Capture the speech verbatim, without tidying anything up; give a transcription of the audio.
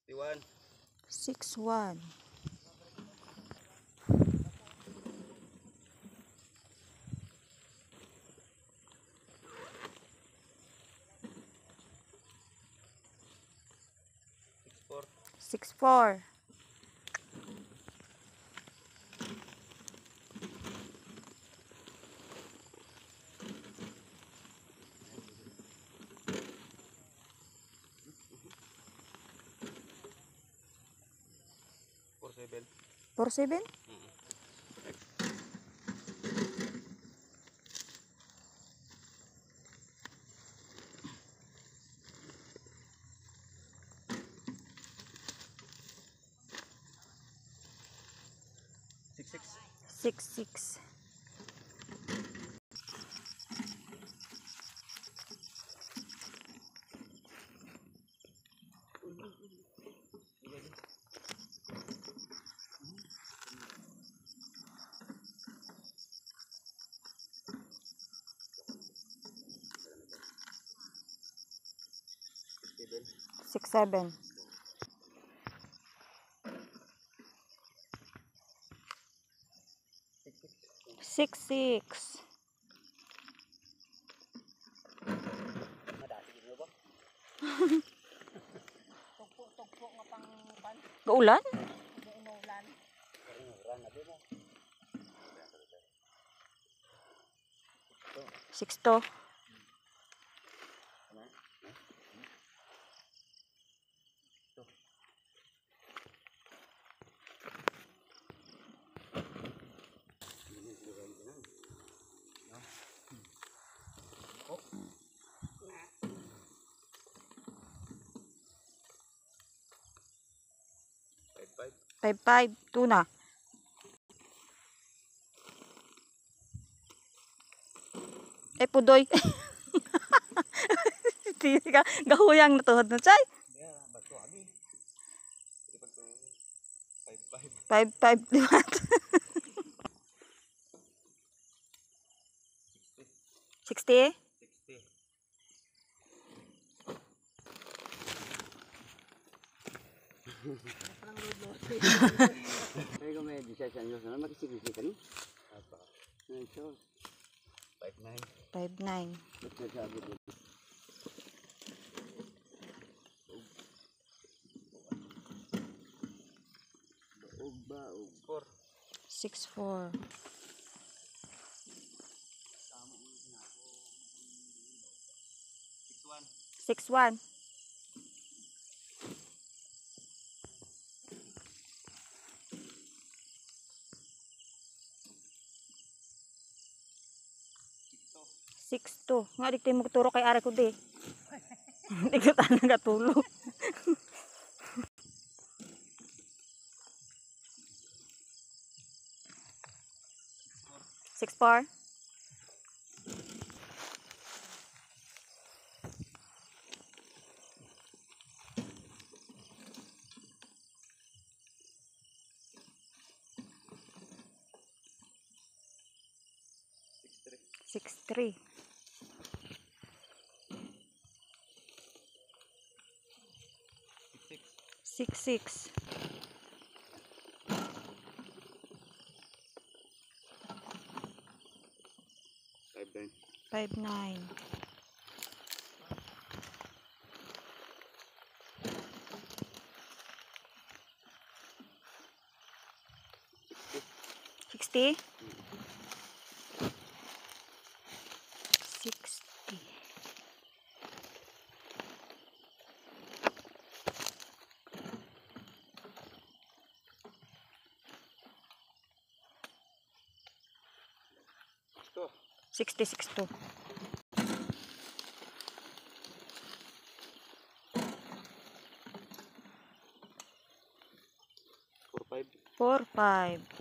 Iwan. six one. Six four. Four seven. Four seven? Six six. Six six. Six seven. Six six. Gaulan? Six two. Five five. Five five. Two na. Eh, pudoy. Gahuyang natuhod na chay. Five five. Five five. Sixty. Sixty. Ay, kung may disay sa inyo, sana makisigisig ka ni? Apa? Ito. Five nine. Five nine. Ba't nagsabi ko? Baog ba? Four. Six four. Six one. Six one. Six two. Nga di tayo magturo kay Ari ko di. Hindi ko tayo nagatulog. Six four. Six three. Six six. Five nine. Five nine. Sixty. Sixty. Two. Sixty six two. Four five. Four five.